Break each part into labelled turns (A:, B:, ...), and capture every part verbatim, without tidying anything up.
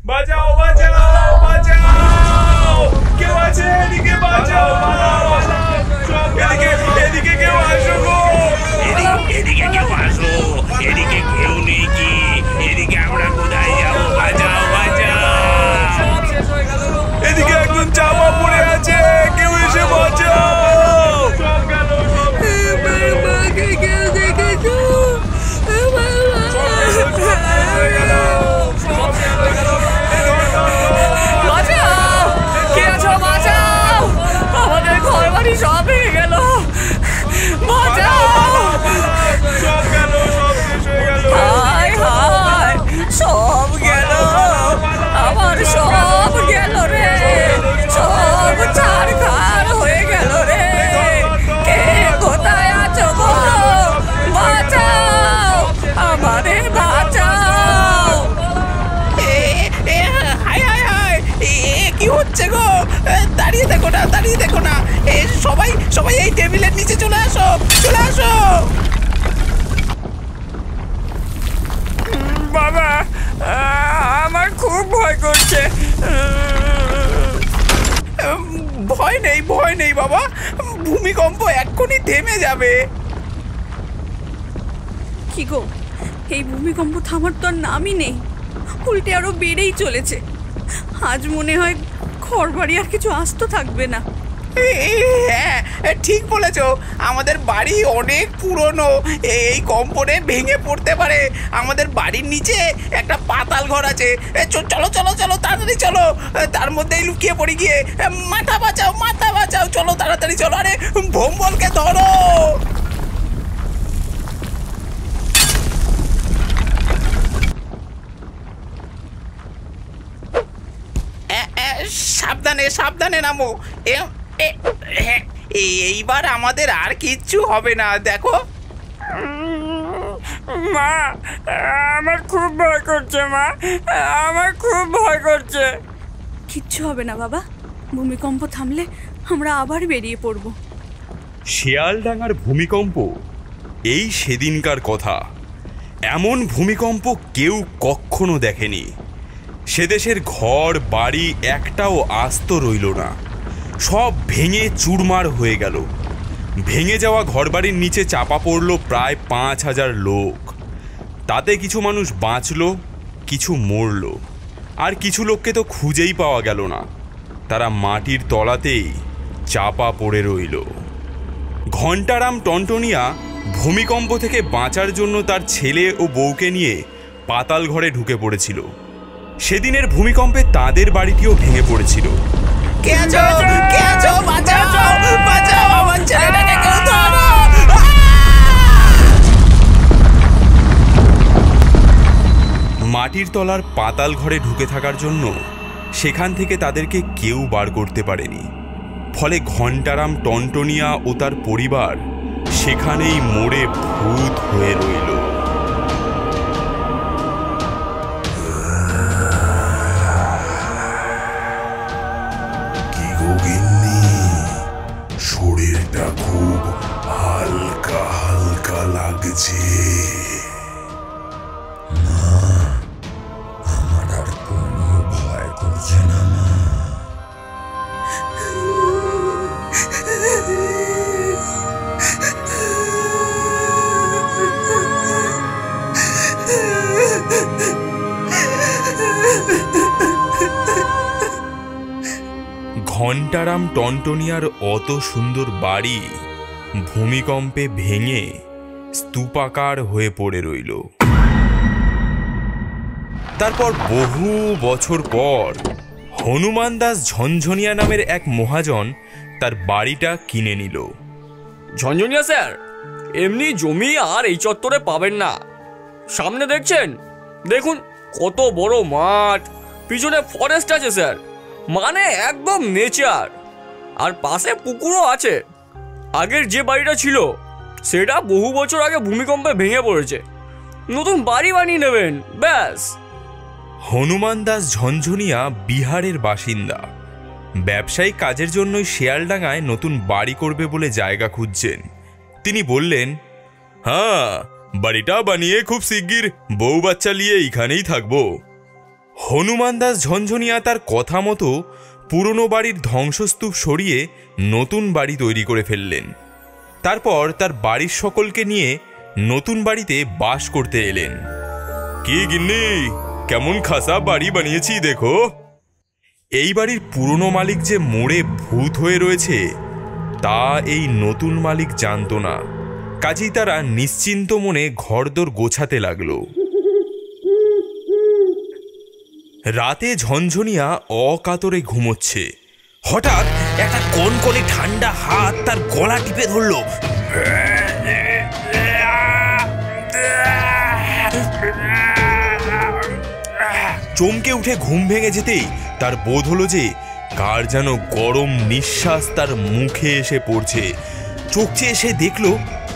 A: বাঁচাও বাঁচাও বাঁচাও, কেউ আছে এদিকে, বাঁচাও এদিকে, এদিকে কেউ আসো গো,
B: এদিকে কেউ আসো, এদিকে কেউ নেই কি? এদিকে আমরা কোথায় যাবো? বাঁচাও বাঁচাও,
A: এদিকে একজন চাপা পড়ে আছে, কেউ এসে বাঁচাও।
C: আমাদের ঘর বাড়ি সব ভেঙে গেল, বাঁচাও। হায় হায়, সব গেল, আমার সব গেল রে, সব ছাড়খাড় হয়ে গেল রে। কে কোথায় আছো গো? বাঁচাও, আমাদের বাঁচাও। হায় হায় হায়, কি হচ্ছে গো? দাঁড়িয়ে দেখো না, দাঁড়িয়ে দেখো না, সবাই সবাই এই টেবিলের নিচে চলে আসো, চলে আসো। বাবা, আমার খুব ভয় করছে। ভয় নেই, ভয় নেই বাবা, ভূমিকম্প এক্ষুনি থেমে যাবে।
D: কি গো, এই ভূমিকম্প থামার তো আর নামই নেই, উল্টে আরো বেড়েই চলেছে। আজ মনে হয় ঘর বাড়ি আর কিছু আস্ত থাকবে না।
C: হ্যাঁ ঠিক বলেছ, আমাদের বাড়ি অনেক পুরনো, এই কম্পনে ভেঙে পড়তে পারে। আমাদের বাড়ির নিচে একটা পাতাল ঘর আছে, চলো চলো চলো তাড়াতাড়ি চলো, তার মধ্যেই লুকিয়ে পড়ি গিয়ে। মাথা বাঁচাও, মাথা বাঁচাও, চলো তাড়াতাড়ি চলো। আরে ভোম্বলকে ধরো। সাবধানে সাবধানে নামো। এইবার আমাদের আর কিচ্ছু হবে না, দেখো। মা, আমার খুব ভয় করছে, মা আমার খুব ভয় করছে।
D: কিচ্ছু হবে না বাবা, ভূমিকম্প থামলে আমরা আবার বেরিয়ে পড়ব।
A: শিয়ালডাঙ্গার ভূমিকম্প এই সেদিনকার কথা। এমন ভূমিকম্প কেউ কখনো দেখেনি। সে দেশের ঘর বাড়ি একটাও আস্ত রইল না, সব ভেঙে চুরমার হয়ে গেল। ভেঙে যাওয়া ঘরবাড়ির নিচে চাপা পড়ল প্রায় পাঁচ হাজার লোক। তাতে কিছু মানুষ বাঁচল, কিছু মরল, আর কিছু লোককে তো খুঁজেই পাওয়া গেল না। তারা মাটির তলাতেই চাপা পড়ে রইল। ঘণ্টারাম টনটনিয়া ভূমিকম্প থেকে বাঁচার জন্য তার ছেলে ও বউকে নিয়ে পাতাল ঘরে ঢুকে পড়েছিল। সেদিনের ভূমিকম্পে তাদের বাড়িটিও ভেঙে পড়েছিল।
C: কে আছো? কে আছো? বাঁচাও, বাঁচাও, আমার ছেলেটাকে কেউ ধরো।
A: মাটির তলার পাতাল ঘরে ঢুকে থাকার জন্য সেখান থেকে তাদেরকে কেউ বার করতে পারেনি। ফলে ঘণ্টারাম টনটনিয়া ও তার পরিবার সেখানেই মরে ভূত হয়ে রইল।
E: শরীরটা খুব হালকা হালকা লাগছে। না, আমার আর কোনো ভয় করছে না মা।
A: ঘণ্টারাম টনটনিয়ার অত সুন্দর বাড়ি ভূমিকম্পে ভেঙে স্তূপাকার হয়ে পড়ে রইল। তারপর বহু বছর পর হনুমান দাস ঝনঝনিয়া নামের এক মহাজন তার বাড়িটা কিনে নিল।
F: ঝনঝনিয়া স্যার, এমনি জমি আর এই চত্বরে পাবেন না। সামনে দেখছেন, দেখুন কত বড় মাঠ, পিছনে ফরেস্ট আছে স্যার, মানে একদম নেচার। আর পাশে পুকুরও আছে। আগের যে বাড়িটা ছিল সেটা বহু বছর আগে ভূমিকম্পে ভেঙে পড়েছে, নতুন বাড়ি বানিয়ে নেবেন ব্যাস।
A: হনুমান দাস ঝনঝনিয়া বিহারের বাসিন্দা। ব্যবসায়িক কাজের জন্যই শিয়ালডাঙ্গায় নতুন বাড়ি করবে বলে জায়গা খুঁজছেন। তিনি বললেন, হ্যাঁ, বাড়িটা বানিয়ে খুব শিগগির বউ বাচ্চা নিয়ে এইখানেই থাকবো। হনুমান দাস ঝনঝনিয়া তার কথা মতো পুরনো বাড়ির ধ্বংসস্তূপ সরিয়ে নতুন বাড়ি তৈরি করে ফেললেন। তারপর তার বাড়ির সকলকে নিয়ে নতুন বাড়িতে বাস করতে এলেন। কি গিন্নি, কেমন খাসা বাড়ি বানিয়েছি দেখো। এই বাড়ির পুরনো মালিক যে মোড়ে ভূত হয়ে রয়েছে তা এই নতুন মালিক জানত না। কাজেই তারা নিশ্চিন্ত মনে ঘরদোর গোছাতে লাগলো। রাতে ঝনঝনিয়া অকাতরে ঘুমোচ্ছে। হঠাৎ একটা কনকনে ঠান্ডা হাত তার গলা টিপে ধরল। চমকে উঠে ঘুম ভেঙে যেতেই তার বোধ হলো যে কার যেন গরম নিঃশ্বাস তার মুখে এসে পড়ছে। চোখ চেয়ে সে দেখলো,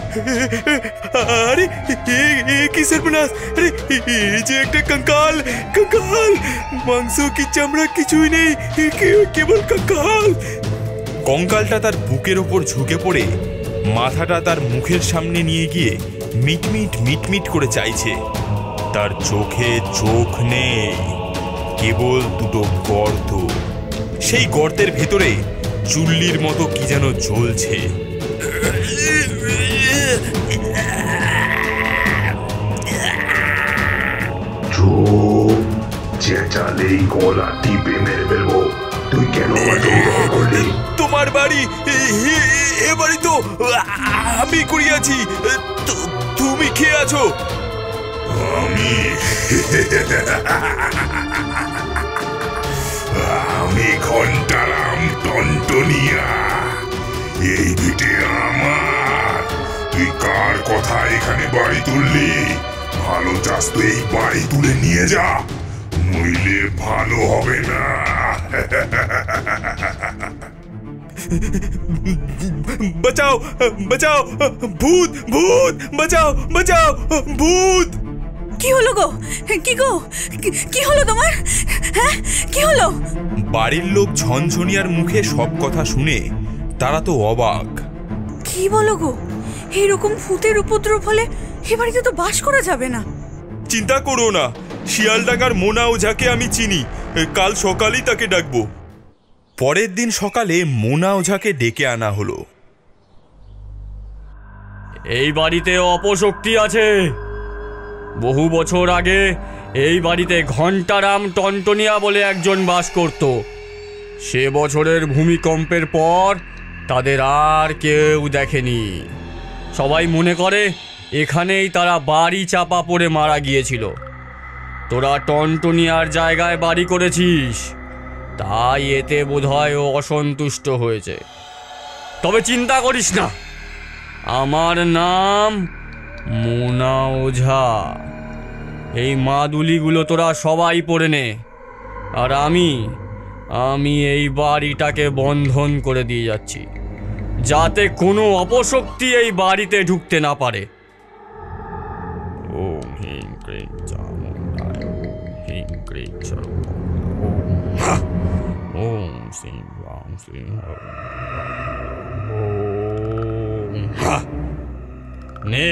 A: আরে কি সর্বনাশ! আরে এই যে একটা কঙ্কাল, কঙ্কাল! মাংস কি চামড়া কিছুই নেই, কেবল কঙ্কাল। কঙ্কালটা তার বুকের ওপর ঝুঁকে পড়ে মাথাটা তার মুখের সামনে নিয়ে গিয়ে মিটমিট মিটমিট করে চাইছে। তার চোখে চোখ নেই, কেবল দুটো গর্ত। সেই গর্তের ভেতরে চুল্লির মতো কি যেন জ্বলছে।
E: চেঁচালেই গলা টিপে মেরে ফেলবো। তুই কেন করলি?
A: তোমার বাড়ি এ বাড়ি তো আমি করিয়াছি, তুমি খেয়ে আছো।
E: আমি আমি ঘন্টারাম টনটনিয়া। এই ভিটে আমার। তুই কার কথা এখানে বাড়ি তুললি? ভালো চাস তো এই বাড়ি তুলে নিয়ে যা, নইলে ভালো হবে না।
A: বাঁচাও, বাঁচাও, ভূত, ভূত! বাঁচাও, বাঁচাও, ভূত!
D: কি হলো গো? কি গো, কি হলো তোমার? হ্যাঁ, কি হলো?
A: বাড়ির লোক ঝনঝনিয়ার মুখে সব কথা শুনে তারা তো অবাক।
D: কি বলো গো? এইরকম ভূতের উপদ্রব হলে এ বাড়িতে তো বাস করা যাবে না।
A: চিন্তা করো না, শিয়ালডাঙ্গার মোনা ওঝাকে আমি চিনি, কাল সকালেই তাকে ডাকবো। পরের দিন সকালে মোনা ওঝাকে ডেকে আনা হলো।
F: এই বাড়িতে অপশক্তি আছে। বহু বছর আগে এই বাড়িতে ঘন্টারাম টনটনিয়া বলে একজন বাস করত। সে বছরের ভূমিকম্পের পর তাদের আর কেউ দেখেনি। সবাই মনে করে এখানেই তারা বাড়ি চাপা পড়ে মারা গিয়েছিল। তোরা টনটনিয়ার জায়গায় বাড়ি করেছিস, তাই এতে বোধহয় ও অসন্তুষ্ট হয়েছে। তবে চিন্তা করিস না, আমার নাম মোনা ওঝা। এই মাদুলিগুলো তোরা সবাই পড়ে নে, আর আমি আমি এই বাড়িটাকে বন্ধন করে দিয়ে যাচ্ছি, যাতে কোনো অপশক্তি এই বাড়িতে ঢুকতে না পারে। ওম হিং ক্রিং চামুণ্ডায়, হিং ক্রিং সর্বমঙ্গলায়, ওম শ্রীং রাম শ্রীং ওম হা। নে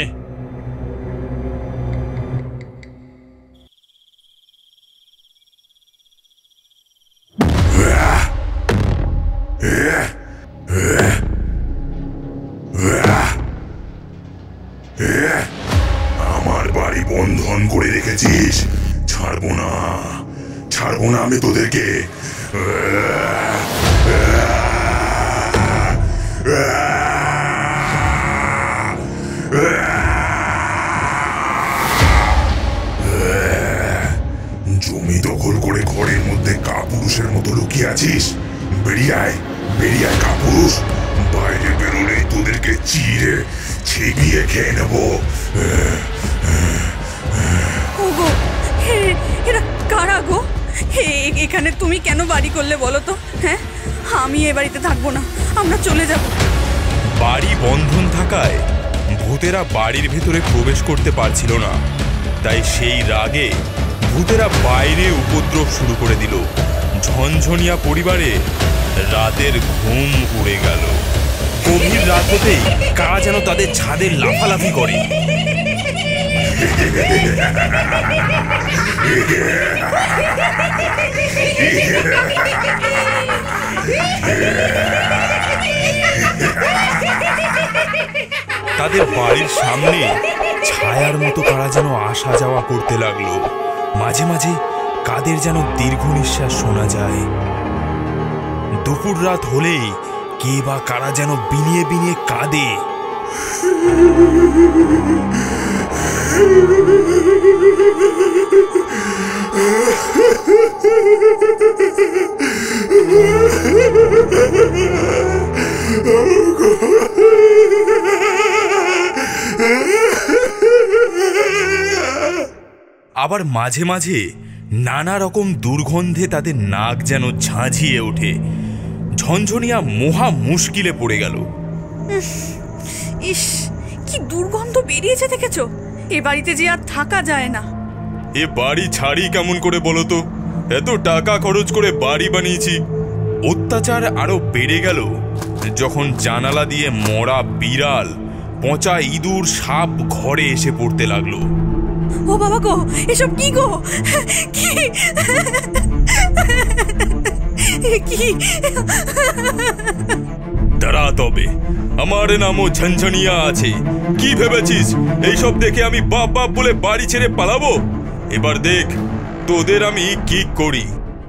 E: আমার বাড়ি বন্ধন করে রেখেছিস, ছাড়বো না, ছাড়বো না আমি তোদেরকে। জমি দখল করে ঘরের মধ্যে কাপুরুষের মতো লুকিয়ে আছিস? বেরিয়ে আয়, বেরিয়ে আয় কাপুরুষ। বাইরে বেরোলে তোদেরকে চিড়ে ছিবিয়ে খেয়ে নেবো।
D: ওগো, এরা কারা গো? এখানে তুমি কেন বাড়ি করলে বলো তো? হ্যাঁ, আমি এ বাড়িতে থাকবো না, আমরা চলে যাব।
A: বাড়ি বন্ধন থাকায় ভূতেরা বাড়ির ভেতরে প্রবেশ করতে পারছিল না, তাই সেই রাগে ভূতেরা বাইরে উপদ্রব শুরু করে দিল। ঝনঝনিয়া পরিবারে রাতের ঘুম উড়ে গেল। গভীর রাত হতেই কারা যেন তাদের ছাদে লাফালাফি করে। তাদের বাড়ির সামনে ছায়ার মতো কারা যেন আসা যাওয়া করতে লাগলো। মাঝে মাঝে কাদের যেন দীর্ঘ নিঃশ্বাস শোনা যায়। দুপুর রাত হলেই কে বা কারা যেন বিনিয়ে বিনিয়ে কাঁদে। আবার মাঝে মাঝে নানা রকম দুর্গন্ধে তাদের নাক যেন ঝাঁঝিয়ে ওঠে। ঝনঝনিয়া মহা মুশকিলে পড়ে গেল।
D: ইস, কি দুর্গন্ধ বেরিয়েছে দেখেছো? এ বাড়িতে যে আর থাকা যায় না।
A: এ বাড়ি ছাড়ি কেমন করে বলো তো? এত টাকা খরচ করে বাড়ি বানিয়েছি। অত্যাচার আরো বেড়ে গেল যখন জানালা দিয়ে মরা বিড়াল, পচা ইঁদুর, সাপ ঘরে এসে পড়তে লাগলো।
D: ও বাবা গো, এসব কি গো? কি কি?
A: দাঁড়া তবে, আমার নামও ঝনঝনিয়া আছে। কি ভেবেছিস এইসব দেখে আমি বাপ বাপ বলে বাড়ি ছেড়ে পালাবো? এবার দেখ তোদের আমি কি করি।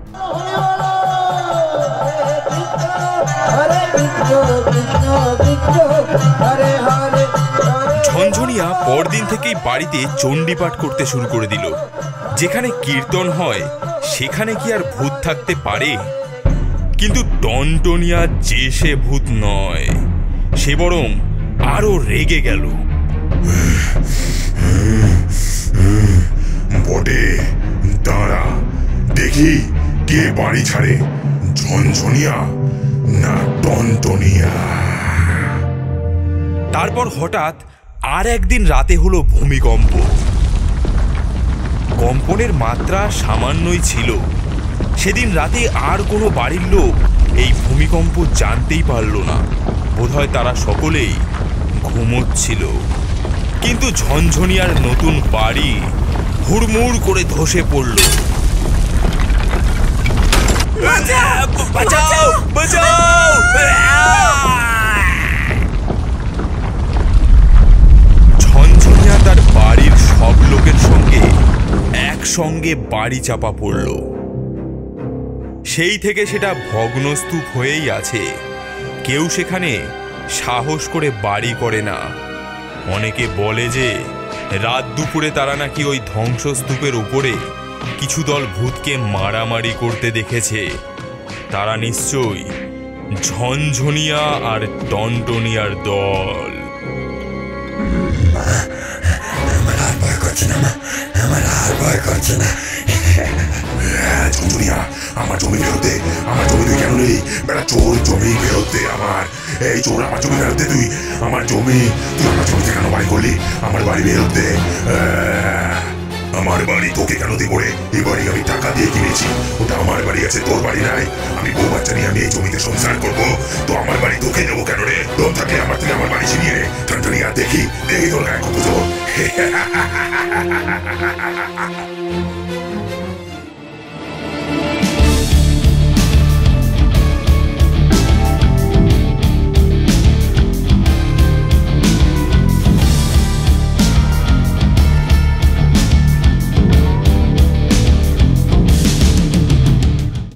A: ঝনঝনিয়া পরদিন থেকেই বাড়িতে চণ্ডীপাঠ করতে শুরু করে দিল। যেখানে কীর্তন হয় সেখানে কি আর ভূত থাকতে পারে? কিন্তু টনটনিয়া যে সে ভূত নয়, সে বরং আরো রেগে গেল।
E: বটে, দাঁড়া দেখি কে বাড়ি ছাড়ে, ঝনঝনিয়া না টনটনিয়া।
A: তারপর হঠাৎ আর একদিন রাতে হলো ভূমিকম্প। কম্পনের মাত্রা সামান্যই ছিল। সেদিন রাতে আর কোনো বাড়ির লোক এই ভূমিকম্প জানতেই পারল না। বোধহয় তারা সকলেই ঘুমোচ্ছিল। কিন্তু ঝনঝনিয়ার নতুন বাড়ি হুড়মুড় করে ধসে পড়ল। বাঁচাও, বাঁচাও! ঝনঝনিয়া তার বাড়ির সব লোকের সঙ্গে একসঙ্গে বাড়ি চাপা পড়ল। সেই থেকে সেটা ভগ্নস্তূপ হয়েই আছে। কেউ সেখানে সাহস করে বাড়ি করে না। অনেকে বলে যে রাত দুপুরে তারা নাকি ওই ধ্বংসস্তূপের উপরে কিছু দল ভূতকে মারামারি করতে দেখেছে। তারা নিশ্চয়ই ঝনঝনিয়া আর টনটনিয়ার দল।
E: আমার আর ভয় করছে না, আমার আর ভয় করছে না। ঝনঝনিয়া, আমার জমি ফেরতে, আমার জমি তুই কেন নেই? বেটা চোর, জমি ফেরতে আমার। এই চোর, আমার জমি ফেরতে তুই, আমার জমি, তুই আমার জমিতে কেন বাড়ি করলি? আমার বাড়ি ফেরতে। আমার বাড়ি তোকে কেন দিব রে? এই বাড়ি আমি টাকা দিয়ে কিনেছি, ওটা আমার বাড়ি আছে, তোর বাড়ি নাই। আমি বউ বাচ্চা নিয়ে আমি এই জমিতে সংসার করবো, তো আমার বাড়ি তোকে নেবো কেন রে? দম থাকলে আমার থেকে আমার বাড়ি ছিনিয়ে রে। টনটনিয়া, দেখি দেখি তোর গায়ে কত জোর।